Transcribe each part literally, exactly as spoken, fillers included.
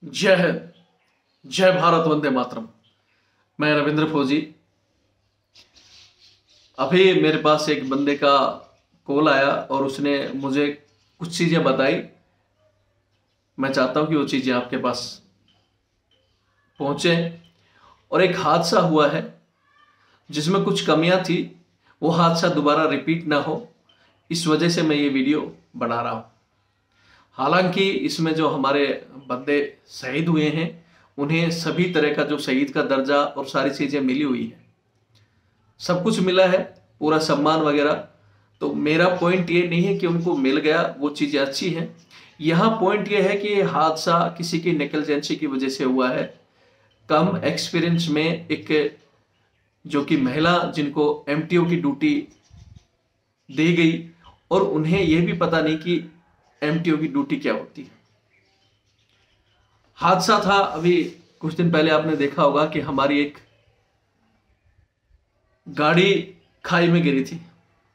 जय हिंद, जय भारत, वंदे मातरम। मैं रविंद्र फौजी। अभी मेरे पास एक बंदे का कॉल आया और उसने मुझे कुछ चीज़ें बताई। मैं चाहता हूं कि वो चीज़ें आपके पास पहुंचे। और एक हादसा हुआ है जिसमें कुछ कमियां थी, वो हादसा दोबारा रिपीट ना हो, इस वजह से मैं ये वीडियो बना रहा हूं। हालांकि इसमें जो हमारे बंदे शहीद हुए हैं उन्हें सभी तरह का जो शहीद का दर्जा और सारी चीज़ें मिली हुई है, सब कुछ मिला है, पूरा सम्मान वगैरह। तो मेरा पॉइंट ये नहीं है कि उनको मिल गया, वो चीज़ें अच्छी हैं। यहाँ पॉइंट ये है कि ये हादसा किसी की नेग्लिजेंसी की वजह से हुआ है। कम एक्सपीरियंस में एक जो कि महिला जिनको एमटीओ की ड्यूटी दी गई और उन्हें यह भी पता नहीं कि एमटीओ की ड्यूटी क्या होती है। हादसा था अभी कुछ दिन पहले, आपने देखा होगा कि हमारी एक गाड़ी खाई में गिरी थी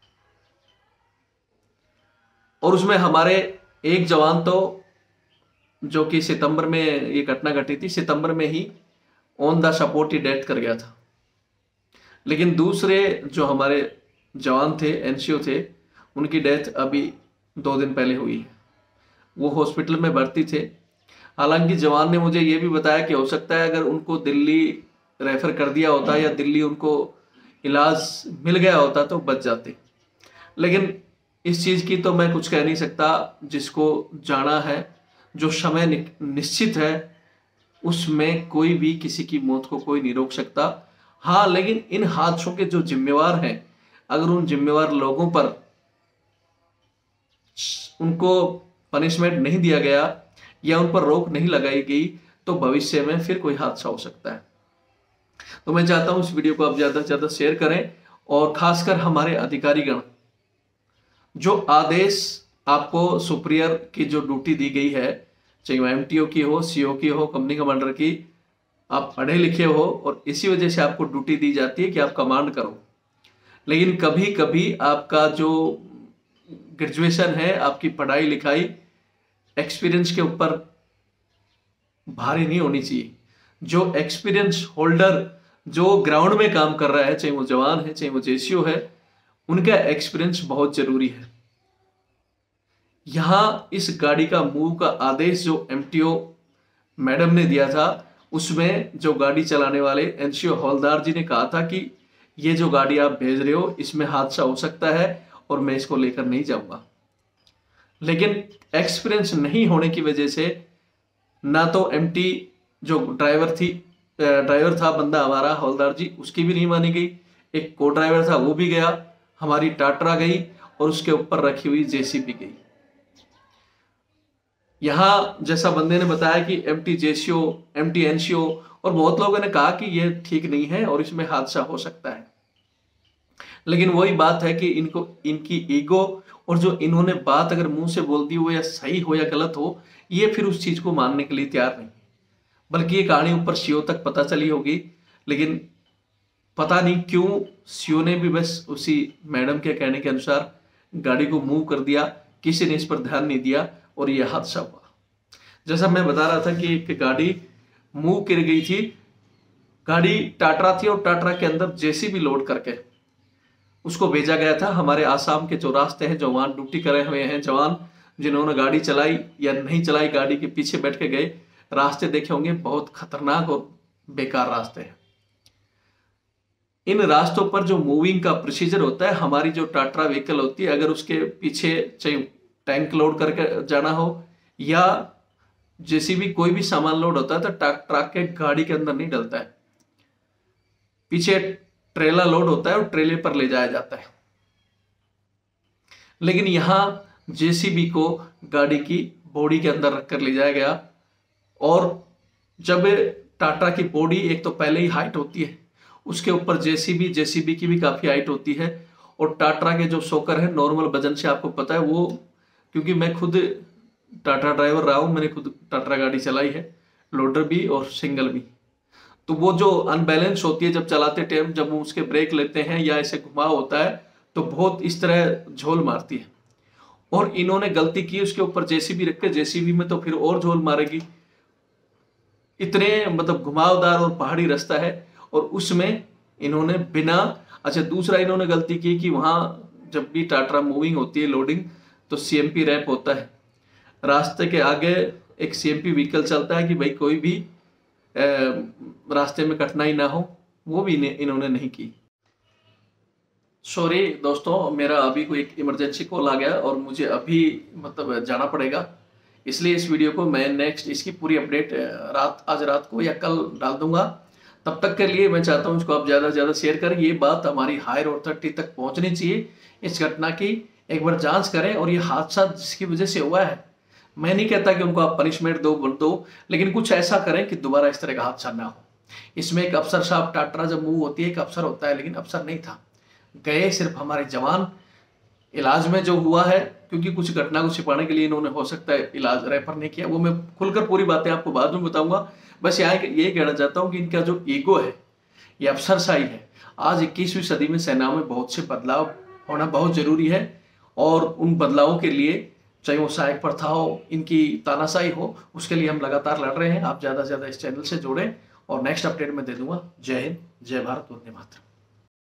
और उसमें हमारे एक जवान तो, जो कि सितंबर में ये घटना घटी थी, सितंबर में ही ऑन द स्पॉट ही डेथ कर गया था। लेकिन दूसरे जो हमारे जवान थे, एनसीओ थे, उनकी डेथ अभी दो दिन पहले हुई है। वो हॉस्पिटल में भर्ती थे। हालांकि जवान ने मुझे ये भी बताया कि हो सकता है अगर उनको दिल्ली रेफर कर दिया होता या दिल्ली उनको इलाज मिल गया होता तो बच जाते। लेकिन इस चीज़ की तो मैं कुछ कह नहीं सकता। जिसको जाना है, जो समय निश्चित है, उसमें कोई भी किसी की मौत को कोई नहीं रोक सकता। हाँ, लेकिन इन हादसों के जो जिम्मेवार हैं, अगर उन जिम्मेवार लोगों पर उनको पनिशमेंट नहीं दिया गया या उन पर रोक नहीं लगाई गई तो भविष्य में फिर कोई हादसा हो सकता है। तो मैं चाहता हूं इस वीडियो को आप ज्यादा से ज्यादा शेयर करें और खासकर हमारे अधिकारीगण, जो आदेश आपको सुप्रियर की जो ड्यूटी दी गई है, चाहे वो एमटीओ की हो, सीओ की हो, कंपनी कमांडर की, आप पढ़े लिखे हो और इसी वजह से आपको ड्यूटी दी जाती है कि आप कमांड करो। लेकिन कभी कभी आपका जो ग्रेजुएशन है, आपकी पढ़ाई लिखाई एक्सपीरियंस के ऊपर भारी नहीं होनी चाहिए। जो एक्सपीरियंस होल्डर जो ग्राउंड में काम कर रहा है, चाहे वो जवान है चाहे वो जेसीओ है, उनका एक्सपीरियंस बहुत जरूरी है। यहां इस गाड़ी का मूव का आदेश जो एमटीओ मैडम ने दिया था, उसमें जो गाड़ी चलाने वाले एनसीओ हवलदार जी ने कहा था कि ये जो गाड़ी आप भेज रहे हो इसमें हादसा हो सकता है और मैं इसको लेकर नहीं जाऊंगा। लेकिन एक्सपीरियंस नहीं होने की वजह से ना तो एमटी जो ड्राइवर थी ड्राइवर था बंदा हमारा हवलदार जी, उसकी भी नहीं मानी गई। एक को ड्राइवर था वो भी गया, हमारी टाटरा गई और उसके ऊपर रखी हुई जेसीबी गई। यहां जैसा बंदे ने बताया कि एमटी जेसीओ, एमटी एनसीओ और बहुत लोगों ने कहा कि यह ठीक नहीं है और इसमें हादसा हो सकता है। लेकिन वही बात है कि इनको इनकी ईगो और जो इन्होंने बात अगर मुंह से बोल दी हो, या सही हो या गलत हो, ये फिर उस चीज को मानने के लिए तैयार नहीं। बल्कि ये कहानी ऊपर सीओ तक पता चली होगी, लेकिन पता नहीं क्यों सीओ ने भी बस उसी मैडम के कहने के अनुसार गाड़ी को मूव कर दिया, किसी ने इस पर ध्यान नहीं दिया और यह हादसा हुआ। जैसा मैं बता रहा था कि एक गाड़ी मूव कर गई थी, गाड़ी टाटरा थी और टाटरा के अंदर जेसीबी लोड करके उसको भेजा गया था। हमारे आसाम के जो रास्ते हैं, जो वहां ड्यूटी करे हुए हैं जवान, जिन्होंने गाड़ी चलाई या नहीं चलाई, गाड़ी के पीछे बैठ के गए, रास्ते देखे होंगे, बहुत खतरनाक और बेकार रास्ते हैं। इन रास्तों पर जो मूविंग का प्रोसीजर होता है, हमारी जो टाटरा व्हीकल होती है, अगर उसके पीछे चाहे टैंक लोड करके जाना हो या जेसीबी कोई भी सामान लोड होता है, तो ट्रक के गाड़ी के अंदर नहीं डलता है, पीछे ट्रेला लोड होता है और ट्रेले पर ले जाया जाता है। लेकिन यहां जेसीबी को गाड़ी की बॉडी के अंदर रखकर ले जाया गया। और जब टाटा की बॉडी एक तो पहले ही हाइट होती है, उसके ऊपर जेसीबी जेसीबी की भी काफी हाइट होती है। और टाटा के जो शोकर है, नॉर्मल वजन से आपको पता है वो, क्योंकि मैं खुद टाटा ड्राइवर रहा हूं, मैंने खुद टाटा गाड़ी चलाई है, लोडर भी और सिंगल भी। तो वो जो अनबैलेंस होती है जब चलाते टाइम, जब वो उसके ब्रेक लेते हैं या ऐसे घुमाव होता है तो बहुत इस तरह झोल मारती है। और इन्होंने गलती की, उसके ऊपर जेसीबी रख के, जेसीबी में तो फिर और झोल मारेगी। इतने मतलब घुमावदार और पहाड़ी रास्ता है, और उसमें इन्होंने बिना, अच्छा दूसरा इन्होंने गलती की कि वहां जब भी टाटा मूविंग होती है लोडिंग, तो सीएमपी रैप होता है रास्ते के आगे, एक सीएमपी व्हीकल चलता है कि भाई कोई भी आ, रास्ते में कठिनाई ना हो, वो भी इन्होंने नहीं की। सॉरी दोस्तों, मेरा अभी कोई एक इमरजेंसी कॉल आ गया और मुझे अभी मतलब जाना पड़ेगा, इसलिए इस वीडियो को मैं नेक्स्ट इसकी पूरी अपडेट रात आज रात को या कल डाल दूंगा। तब तक के लिए मैं चाहता हूं इसको आप ज़्यादा से ज़्यादा शेयर करें, ये बात हमारी हायर अथॉरिटी तक पहुंचनी चाहिए। इस घटना की एक बार जांच करें, और ये हादसा जिसकी वजह से हुआ है, मैं नहीं कहता कि उनको आप पनिशमेंट दो दो लेकिन कुछ ऐसा करें कि दोबारा इस तरह का हादसा ना हो। इसमें एक अफसर साहब, टाटा जब मूव होती है एक अफसर होता है, लेकिन अफसर नहीं था, गए सिर्फ हमारे जवान। इलाज में जो हुआ है, क्योंकि कुछ घटना को छिपाने के लिए इन्होंने हो सकता है इलाज रेफर नहीं किया, वो मैं खुलकर पूरी बातें आपको बाद में बताऊंगा। बस यहाँ ये कहना चाहता हूँ कि इनका जो ईगो है, ये अफसरशाही है। आज इक्कीसवीं सदी में सेना में बहुत से बदलाव होना बहुत जरूरी है, और उन बदलावों के लिए चाहे वो सहायक प्रथा हो, इनकी तानाशाही हो, उसके लिए हम लगातार लड़ रहे हैं। आप ज़्यादा से ज़्यादा इस चैनल से जुड़ें, और नेक्स्ट अपडेट में दे दूंगा। जय हिंद, जय भारत, वंदे मातरम।